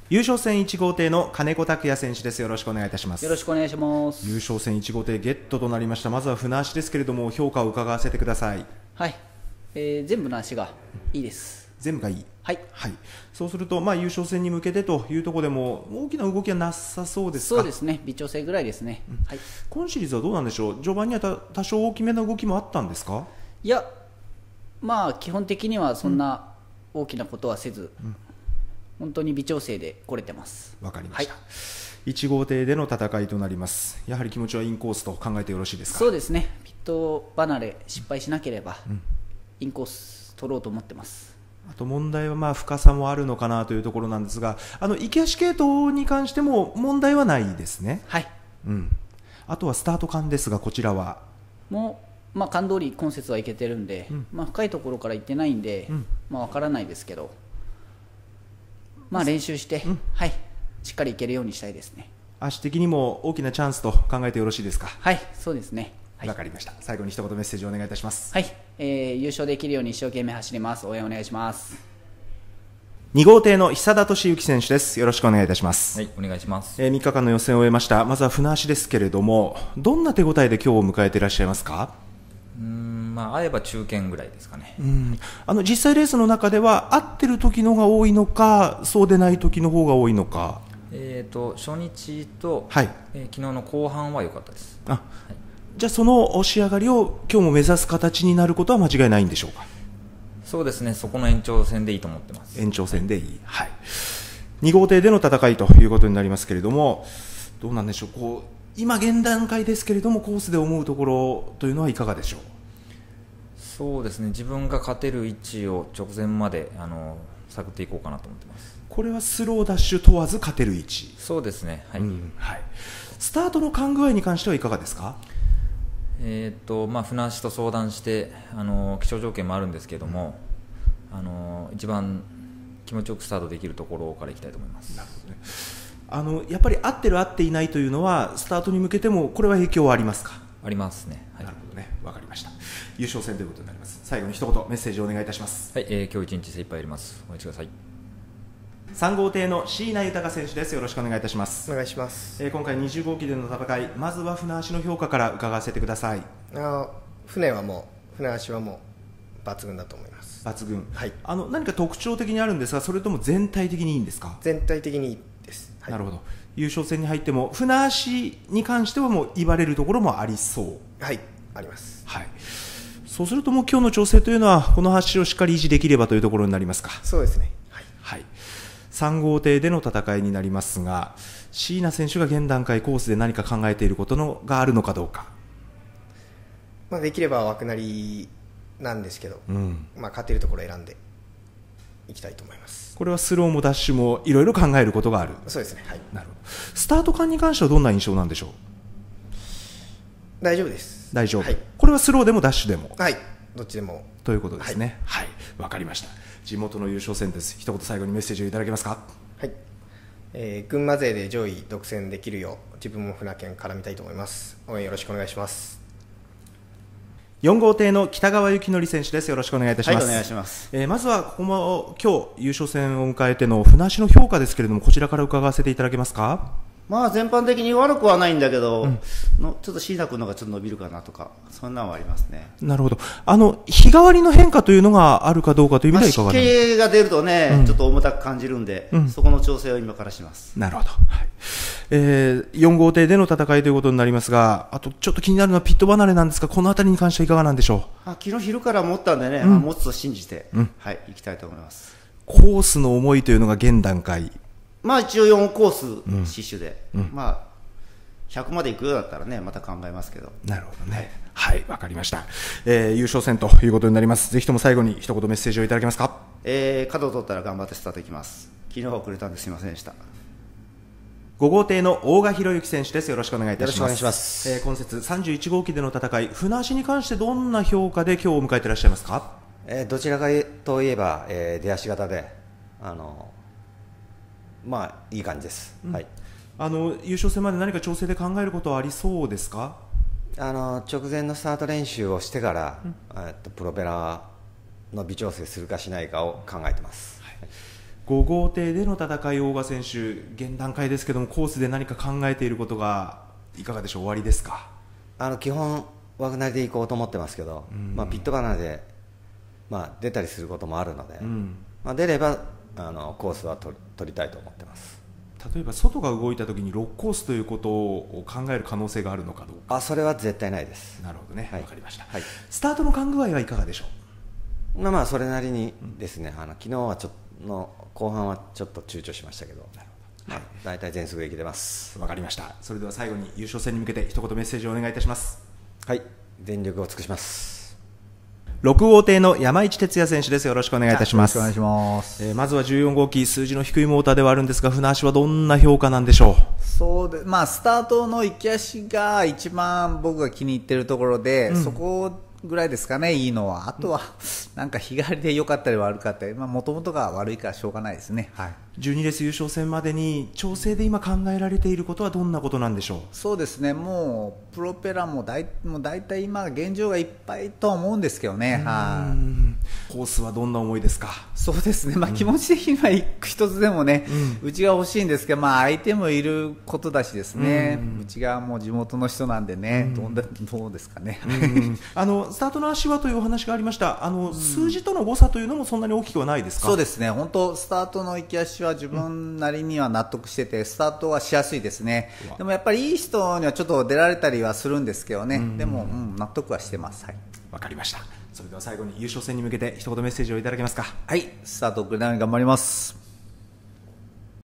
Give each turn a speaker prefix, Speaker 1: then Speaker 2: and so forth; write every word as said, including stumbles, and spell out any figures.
Speaker 1: 優勝戦いち号艇の金子拓也選手です。よろしくお願いいたします。
Speaker 2: よろしくお願いします。
Speaker 1: 優勝戦いち号艇ゲットとなりました。まずは船足ですけれども、評価を伺わせてください。
Speaker 2: はい、えー、全部の足がいいです。
Speaker 1: 全部がいい。
Speaker 2: はい、
Speaker 1: はい、そうすると、まあ、優勝戦に向けてというところでも大きな動きはなさそうですか。
Speaker 2: そうですね、微調整ぐらいですね、うん、はい、
Speaker 1: 今シリーズはどうなんでしょう。序盤にはた多少大きめの動きもあったんですか。
Speaker 2: いや、まあ基本的にはそんな大きなことはせず、うん、本当に微調整で来れてます。
Speaker 1: わかりました、
Speaker 2: はい、
Speaker 1: いち号艇での戦いとなります。やはり気持ちはインコースと考えてよろしいですか。
Speaker 2: そうですね、ピット離れ失敗しなければ、うん、インコース取ろうと思ってます。
Speaker 1: あと問題はまあ深さもあるのかなというところなんですが、あの池足系統に関しても問題はないですね。
Speaker 2: はい、
Speaker 1: うん、あとはスタート感ですが、こちらは
Speaker 2: もう、まあ、感通り今節はいけてるんで、うん、まあ、深いところからいってないんで、うん、まあ、分からないですけど、まあ、練習して、うん、はい、しっかりいけるようにしたいですね。
Speaker 1: 足的にも大きなチャンスと考えてよろしいですか。
Speaker 2: はい、そうですね。
Speaker 1: わ、はい、かりました。最後に一言メッセージをお願いいたします。
Speaker 2: はい、えー、優勝できるように一生懸命走ります。応援お願いします。
Speaker 1: に号艇の久田俊之選手です。よろしくお願いいたします。
Speaker 3: はい、お願いします。
Speaker 1: えー、みっかかんの予選を終えました。まずは船足ですけれども、どんな手応えで今日を迎えていらっしゃいますか。
Speaker 3: うーん、まあ、合えば中堅ぐらいですかね。
Speaker 1: うん、あの実際レースの中では合ってる時の方が多いのか、そうでない時の方が多いのか。
Speaker 3: えーと初日と、
Speaker 1: はい、
Speaker 3: えー、昨日の後半は良かったです。
Speaker 1: あ、はい、じゃあその押し上がりを今日も目指す形になることは間違いないんでしょうか。
Speaker 3: そうですね、そこの延長戦でいいと思ってます。
Speaker 1: 延長戦でいい、はい、に号艇での戦いということになりますけれども、どうなんでしょう。こう今現段階ですけれども、コースで思うところというのはいかがでしょう。
Speaker 3: そうですね、自分が勝てる位置を直前まであの探っていこうかなと思ってます。
Speaker 1: これはスローダッシュ問わず勝てる位置。
Speaker 3: そうですね、はい、うん、
Speaker 1: はい、スタートの勘具合に関してはいかがですか。
Speaker 3: えーとまあ、船足と相談してあの気象条件もあるんですけれども、うん、あの一番気持ちよくスタートできるところからいきたいと思います。
Speaker 1: なるほどね。あのやっぱり合ってる合っていないというのはスタートに向けてもこれは影響はありますか。
Speaker 3: ありますね、はい、
Speaker 1: なるほどね、わかりました。優勝戦ということになります。最後に一言メッセージをお願いいたします。
Speaker 3: はい、えー、今日一日精一杯やります。お待ちください。
Speaker 1: さん号艇の椎名豊選手です。よろしくお願いいたします。
Speaker 4: お願いします。
Speaker 1: えー、今回にじゅう号機での戦い、まずは船足の評価から伺わせてください。
Speaker 4: あ、船はもう船足はもう抜群だと思います。
Speaker 1: 抜群、
Speaker 4: はい、
Speaker 1: あの何か特徴的にあるんですが、それとも全体的にいいんですか。
Speaker 4: 全体的にいいです、はい、
Speaker 1: なるほど。優勝戦に入っても船足に関してはもう言われるところもありそう。
Speaker 4: はい、あります、
Speaker 1: はい、そうするともう今日の調整というのはこの橋をしっかり維持できればというところになりますか。
Speaker 4: そうですね、はい、
Speaker 1: はい、さん号艇での戦いになりますが、椎名選手が現段階コースで何か考えていることのがあるのかどうか。
Speaker 4: まあ、できれば枠なりなんですけど、うん、まあ、勝てるところを選んでいきたいと思います。
Speaker 1: これはスローもダッシュもいろいろ考えることがある。
Speaker 4: そうですね、はい、
Speaker 1: なるほど。スタート感に関してはどんな印象なんでしょう。
Speaker 4: 大丈夫です。
Speaker 1: 大丈夫、
Speaker 4: はい、こ
Speaker 1: れはスローでもダッシュでも、
Speaker 4: はい、どっちでも
Speaker 1: ということですね。はい、わ、はい、かりました。地元の優勝戦です。一言最後にメッセージをいただけますか。
Speaker 4: はい、えー、群馬勢で上位独占できるよう自分も船券絡みたいと思います。応援よろしくお願いします。
Speaker 1: よん号艇の北川幸則選手です。よろしくお願いいたします。
Speaker 5: はい、お願いします。
Speaker 1: えー、まずはここも今日優勝戦を迎えての船足の評価ですけれども、こちらから伺わせていただけますか。
Speaker 5: まあ全般的に悪くはないんだけど、うん、のちょっと椎名君の方がちょっと伸びるかなとか、そんなのはありますね。
Speaker 1: なるほど。あの日替わりの変化というのがあるかどうかという意味ではいかがですか。
Speaker 5: まあ、湿気が出るとね、うん、ちょっと重たく感じるんで、うん、そこの調整を今からします。
Speaker 1: なるほど。はい、えー、よん号艇での戦いということになりますが、あとちょっと気になるのはピット離れなんですが、このあたりに関してはいかがなんでしょう。
Speaker 5: あ、昨日昼から持ったんでね、うん、まあ、持つと信じて、うん、はい、行きたいと思います。
Speaker 1: コースの思いというのが現段階、
Speaker 5: まあ一応よんコース死守で、うん、まあひゃくまで行くようだったらね、また考えますけど。
Speaker 1: なるほどね。はい、わ、はい、かりました、えー。優勝戦ということになります。ぜひとも最後に一言メッセージをいただけますか。
Speaker 5: えー、角を取ったら頑張ってスタートいきます。昨日は遅れたんですいませんでした。
Speaker 1: ご号艇の大賀博之選手です。よろしくお願いいたします。
Speaker 4: よろしくお願いします。
Speaker 1: えー、今節さんじゅういち号機での戦い、船足に関してどんな評価で今日を迎えていらっしゃいますか。
Speaker 6: えー、どちらかといえば、えー、出足型で、あのまあいい感じです。うん、はい。
Speaker 1: あの優勝戦まで何か調整で考えることはありそうですか。
Speaker 6: あの直前のスタート練習をしてから、うん、えっとプロペラの微調整するかしないかを考えてます。はい、
Speaker 1: ご号艇での戦い、大賀選手、現段階ですけども、コースで何か考えていることがいかがでしょう、終わりですか。
Speaker 6: あの基本、枠なりで行こうと思ってますけど、まあ、ピットバナーで、まあ、出たりすることもあるので、まあ、出ればあのコースは取り、取りたいと思ってます。
Speaker 1: 例えば外が動いたときにろくコースということを考える可能性があるのかどうか。
Speaker 6: あ、それは絶対ないです。
Speaker 1: なるほどね、わ、
Speaker 6: はい、
Speaker 1: かりました、
Speaker 6: はい、
Speaker 1: スタートの勘具合はいかがでしょう。
Speaker 6: まあまあそれなりにですね、あの昨日はちょっとの後半はちょっと躊躇しましたけど、まあ、大体全速でいけてます。
Speaker 1: わかりました。それでは最後に優勝戦に向けて一言メッセージをお願いいたします。
Speaker 6: はい、全力を尽くします。
Speaker 1: ろく号艇の山市哲也選手です。よろしくお願いいたします。
Speaker 7: よろしくお願いします。
Speaker 1: えー、まずはじゅうよん号機、数字の低いモーターではあるんですが、船足はどんな評価なんでしょう。
Speaker 7: そうで、まあ、スタートの行き足が一番僕が気に入っているところで、うん、そこぐらいですかね、いいのは。あとは、なんか日帰りで良かったり悪かったり、もともとが悪いからしょうがないですね。はい、
Speaker 1: じゅうにレース優勝戦までに調整で今考えられていることはどんなことなんでしょう。
Speaker 7: そうですね、もうプロペラもだいもう大体今現状がいっぱいとは思うんですけどね。はい、
Speaker 1: コースはどんな思いですか。
Speaker 7: そうですね、まあ、気持ち的には一つでもね、うん、うちが欲しいんですけど、まあ、相手もいることだしですね、うちがもう地元の人なんでね、どうだどうですかね。
Speaker 1: あのスタートの足はというお話がありました。あの数字との誤差というのもそんなに大きくはないですか。
Speaker 7: そうですね、本当スタートの行き足は自分なりには納得してて、スタートはしやすいですね。でもやっぱりいい人にはちょっと出られたりはするんですけどね、でも、うん、納得はしてます。はい、
Speaker 1: わかりました。それでは最後に優勝戦に向けて一言メッセージをいただけますか。
Speaker 7: はい、スタートグラン頑張ります。